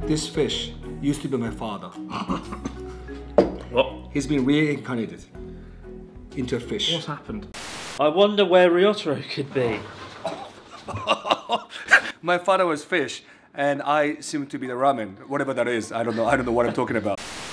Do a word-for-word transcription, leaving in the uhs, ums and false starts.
This fish used to be my father. What? He's been reincarnated into a fish. What's happened? I wonder where ryotaro could be. My father was fish, and I seem to be the ramen. Whatever that is, I don't know. I don't know what I'm talking about.